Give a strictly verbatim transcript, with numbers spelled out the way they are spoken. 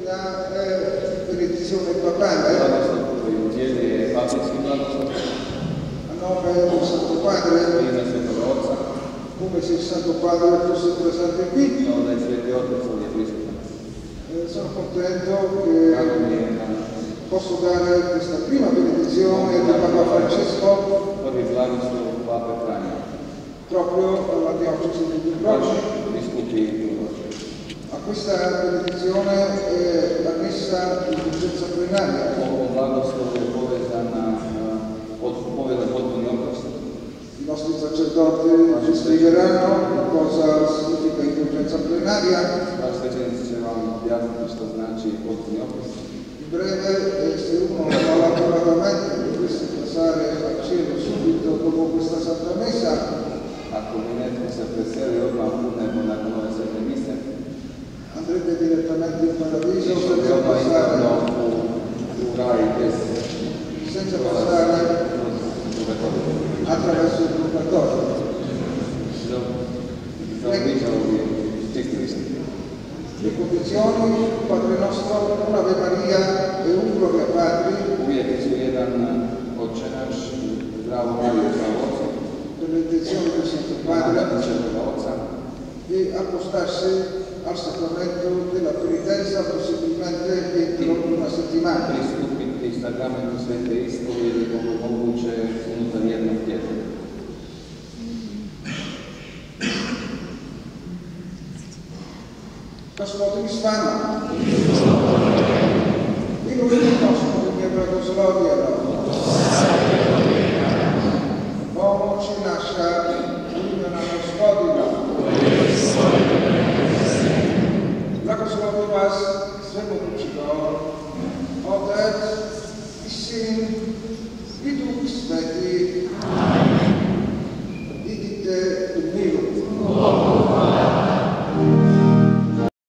La eh, benedizione papale a nome del Santo Padre, come se il Santo Padre fosse presente qui. Eh, sono contento che posso dare questa prima benedizione di Papa Francesco proprio alla diocesi di Dubrovnik. A questa benedizione è annessa l'indulgenza plenaria. I nostri sacerdoti ci spiegheranno cosa significa indulgenza plenaria. In breve, se uno malauguradamente dovesse passare al cielo subito dopo questa Santa Messa, andrebbe direttamente in paradiso senza passare, senza passare attraverso il purgatorio. Le condizioni: Padre nostro, un Ave Maria e un Gloria Patri, per le intenzioni del Santo Padre, e appostarsi al sacramento della penitenza possibilmente entro una settimana. Gospodin s vama. Milujte Gospodin je blagoslovljeno. Pomoć naša u ime na Gospodina. Blagoslovi vas svemogući God, Otec i Sin i Duh Sveti.